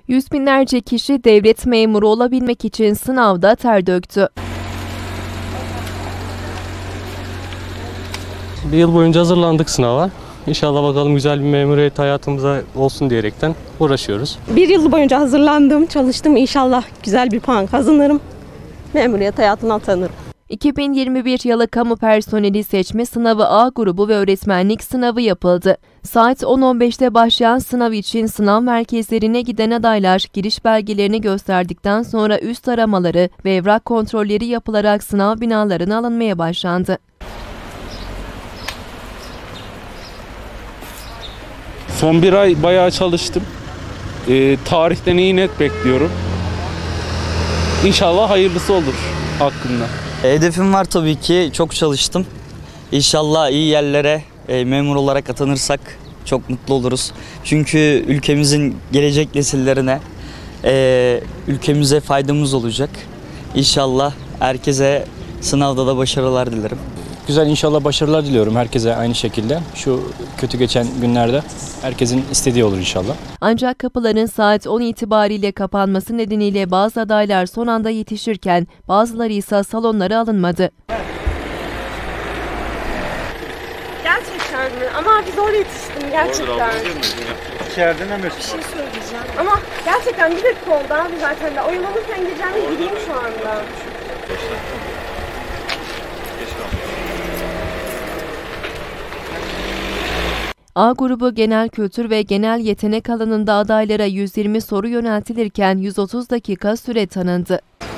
Yüz binlerce kişi devlet memuru olabilmek için sınavda ter döktü. Bir yıl boyunca hazırlandık sınava. İnşallah bakalım güzel bir memuriyet hayatımıza olsun diyerekten uğraşıyoruz. Bir yıl boyunca hazırlandım, çalıştım. İnşallah güzel bir puan kazanırım. Memuriyet hayatına atanırım. 2021 yılı kamu personeli seçme sınavı A grubu ve öğretmenlik sınavı yapıldı. Saat 10.15'te başlayan sınav için sınav merkezlerine giden adaylar giriş belgelerini gösterdikten sonra üst aramaları ve evrak kontrolleri yapılarak sınav binalarına alınmaya başlandı. Son bir ay bayağı çalıştım. Tarihten iyi net bekliyorum. İnşallah hayırlısı olur hakkında. Hedefim var tabii ki. Çok çalıştım. İnşallah iyi yerlere memur olarak atanırsak çok mutlu oluruz. Çünkü ülkemizin gelecek nesillerine, ülkemize faydamız olacak. İnşallah herkese sınavda da başarılar dilerim. Güzel, inşallah başarılar diliyorum herkese aynı şekilde. Şu kötü geçen günlerde herkesin istediği olur inşallah. Ancak kapıların saat 10 itibariyle kapanması nedeniyle bazı adaylar son anda yetişirken bazıları ise salonlara alınmadı. Gerçekten mi? Ama abi zor yetiştim gerçekten. İçeride ne mesul? Bir şey söyleyeceğim. Ama gerçekten bir dakika oldu abi zaten. De oyalanırken gireceğim gideyim şu anda. A grubu genel kültür ve genel yetenek alanında adaylara 120 soru yöneltilirken 130 dakika süre tanındı.